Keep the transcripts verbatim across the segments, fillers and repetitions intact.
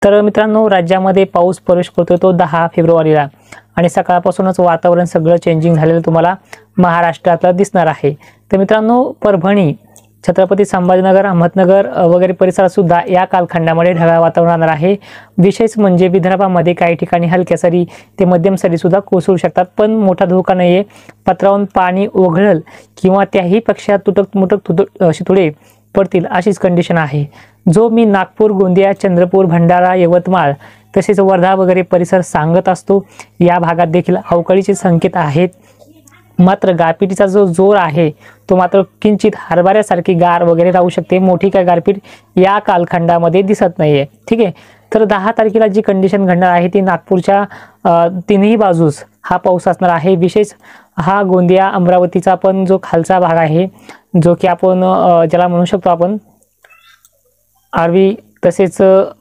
तर मित्रांनो, राज्यामध्ये पाऊस प्रवेश करतो तो दहा फेब्रुवारीला आणि सकाळपासूनच वातावरण सगळं चेंजिंग झालेलं तुम्हाला महाराष्ट्रातला दिसणार आहे। तर मित्रांनो, परभणी, छत्रपती संभाजीनगर, अहमदनगर वगैरे परिसरात सुद्धा या कालखंडामध्ये ढगाळ वातावरण राहणार आहे। विशेष म्हणजे विदर्भामध्ये काही ठिकाणी हलक्या सरी ते मध्यम सरी सुद्धा कोसळू शकतात, पण मोठा धोका नाहीये। पत्रावरून पाणी ओघळल किंवा त्याही पेक्षा तुटक मुटक शितोडे पडतील अशीच कंडिशन आहे। जो मी नागपूर, गोंदिया, चंद्रपूर, भंडारा, यवतमाळ तसेच वर्धा वगैरे परिसर सांगत असतो, या भागात देखील अवकाळीचे संकेत आहेत। मात्र गारपिटीचा जो जोर आहे तो मात्र किंचित हरभऱ्यासारखी गार वगैरे राहू शकते। मोठी काय गारपीट या कालखंडामध्ये दिसत नाहीये। ठीक आहे, तर दहा तारखेला जी कंडिशन घडणार आहे ती नागपूरच्या तिन्ही बाजूस हा पाऊस असणार आहे। विशेष हा गोंदिया, अमरावतीचा पण जो खालचा भाग आहे, जो की आपण ज्याला म्हणू शकतो आपण आर्वी, तसेच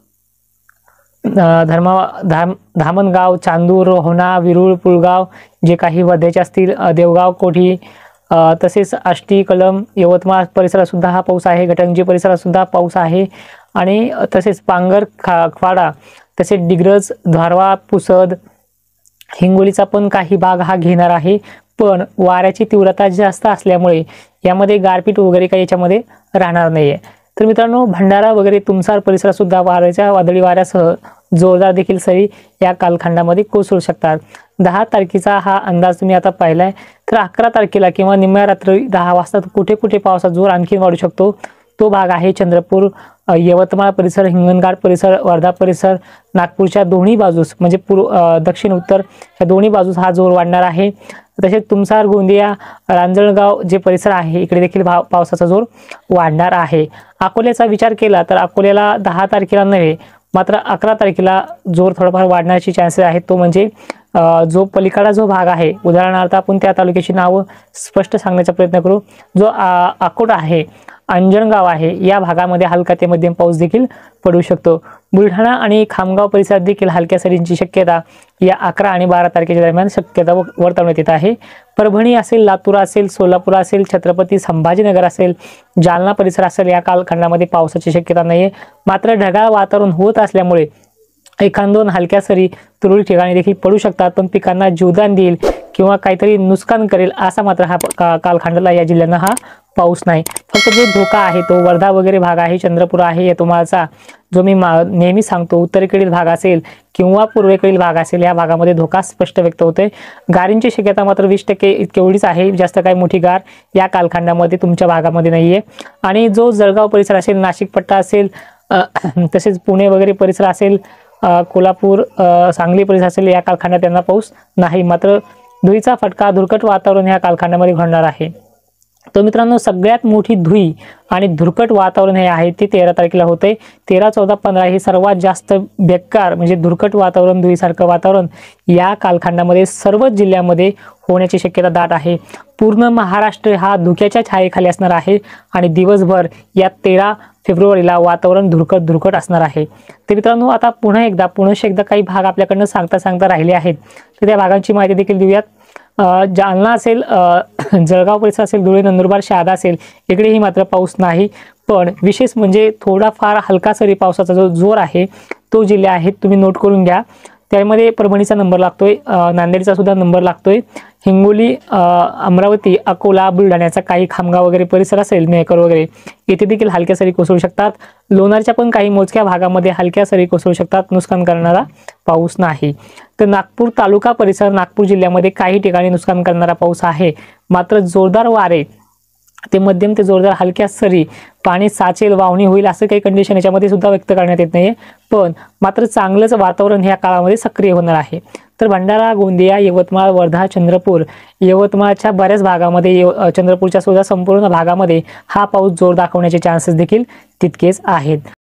धर्मा धाम धामणगाव, चांदूर, रोहणा, विरुळ, पुळगाव जे काही वर्धेचे असतील, देवगाव, कोठी, तसेच आष्टी, कलम, यवतमाळ परिसरात सुद्धा हा पाऊस आहे। घटंजी परिसरात सुद्धा पाऊस आहे आणि तसेच पांगर, खाडा, तसेच डिग्रज, धारवा, पुसद, हिंगोलीचा पण काही भाग हा घेणार आहे। पण वाऱ्याची तीव्रता जास्त असल्यामुळे यामध्ये गारपीट वगैरे काही याच्यामध्ये राहणार नाहीये। तर मित्रांनो, भंडारा वगैरे तुमसार परिसरात सुद्धा वाऱ्याच्या वादळी वाऱ्यासह जोरदार देखील सरी या कालखंडामध्ये कोसळू शकतात। दहा तारखेचा हा अंदाज तुम्ही आता पाहिलाय। तर अकरा तारखेला किंवा निम्म्या रात्री दहा वाजता कुठे कुठे पावसाचा जोर आणखी वाढू शकतो तो भाग आहे चंद्रपूर, यवतमाळ परिसर, हिंगणघाट परिसर, वर्धा परिसर, नागपूरच्या दोन्ही बाजूस म्हणजे पूर्व, दक्षिण, उत्तर या दोन्ही बाजूस हा जोर वाढणार आहे। तसेच तुमसार, गोंदिया, रांजणगाव जे परिसर आहे इकडे देखील पावसाचा जोर वाढणार आहे। अकोल्याचा विचार केला तर अकोल्याला दहा तारखेला नव्हे मात्र अकरा तारखेला जोर थोडाफार वाढण्याची चान्सेस आहेत। तो म्हणजे जो पलीकडा जो भाग आहे, उदाहरणार्थ आपण त्या तालुक्याची नावं स्पष्ट सांगण्याचा प्रयत्न करू, जो अकोट आहे, अंजनगाव आहे, या भागामध्ये हलका ते मध्यम पाऊस देखील पडू शकतो। बुलढाणा आणि खामगाव परिसरात देखील हलक्या सरींची शक्यता या अकरा आणि बारा तारखेच्या दरम्यान शक्यता वर्तवण्यात येत आहे। परभणी असेल, लातूर असेल, सोलापूर असेल, छत्रपती संभाजीनगर असेल, जालना परिसर असेल, या कालखंडामध्ये पावसाची शक्यता नाहीये। मात्र ढगाळ वातावरण होत असल्यामुळे एखाद दोन हलक्या सरी तुरळक ठिकाणी देखील पडू शकतात, पण पिकांना जीवदान देईल किंवा काहीतरी नुकसान करेल असा मात्र हा कालखंडाला या जिल्ह्यांना हा पाऊस नाही। फक्त जो धोका आहे तो वर्धा वगैरे भाग आहे, चंद्रपूर आहे, यवतमाळचा जो मी नेहमी सांगतो उत्तरेकडील भाग असेल किंवा पूर्वेकडील भाग असेल, या भागामध्ये धोका स्पष्ट व्यक्त होतोय। गारींची शक्यता मात्र वीस टक्के एवढीच आहे, जास्त काही मोठी गार या कालखंडामध्ये तुमच्या भागामध्ये नाहीये। आणि जो जळगाव परिसर असेल, नाशिक पट्टा असेल, तसेच पुणे वगैरे परिसर असेल, कोल्हापूर, सांगली परिसर असेल, या कालखंडात त्यांना पाऊस नाही। मात्र धुळीचा फटका, धुरकट वातावरण या कालखंडामध्ये घडणार आहे। तर मित्रांनो, सगळ्यात मोठी धुळी आणि धुरकट वातावरण हे आहे ते तेरा तारखेला होते। तेरा, चौदा, पंधरा हे सर्वात जास्त बेकार म्हणजे धुरकट वातावरण, धुळीसारखं वातावरण या कालखंडामध्ये सर्वच जिल्ह्यामध्ये होण्याची शक्यता दाट आहे। पूर्ण महाराष्ट्र हा धुक्याच्या छायेखाली असणार आहे आणि दिवसभर या तेरा फेब्रुवारीला वातावरण धुरकट धुरकट असणार आहे। तर मित्रांनो, आता पुन्हा एकदा पुन्हा एकदा काही भाग आपल्याकडनं सांगता सांगता राहिले आहेत, तर त्या भागांची माहिती देखील देऊयात। जालना असेल, जळगाव परिसर असेल, धुळे, नंदुरबार, शहादा असेल, इकडेही मात्र पाऊस नाही। पण विशेष म्हणजे थोडाफार हलका सरी पावसाचा जो जोर आहे तो जिल्हे आहेत तुम्ही नोट करून घ्या। त्यामध्ये परभणीचा नंबर लागतोय, नांदेडचा सुद्धा नंबर लागतोय, हिंगोली, अमरावती, अकोला, बुलढाण्याचा काही खामगाव वगैरे परिसर असेल, मेहकर वगैरे, येथे देखील हलक्या सरी कोसळू शकतात। लोणारच्या पण काही मोजक्या भागामध्ये हलक्या सरी कोसळू शकतात, नुकसान करणारा पाऊस नाही। तर नागपूर तालुका परिसर, नागपूर जिल्ह्यामध्ये काही ठिकाणी नुकसान करणारा पाऊस आहे। मात्र जोरदार वारे ते मध्यम ते जोरदार हलक्या सरी, पाणी साचेल, वावणी होईल असं काही कंडिशन याच्यामध्ये सुद्धा व्यक्त करण्यात येत नाहीये। पण मात्र चांगलंच वातावरण ह्या काळामध्ये सक्रिय होणार आहे। तर भंडारा, गोंदिया, यवतमाळ, वर्धा, चंद्रपूर, यवतमाळच्या बऱ्याच भागामध्ये, चंद्रपूरच्या सुद्धा संपूर्ण भागामध्ये हा पाऊस जोर दाखवण्याचे चान्सेस देखील तितकेच आहेत।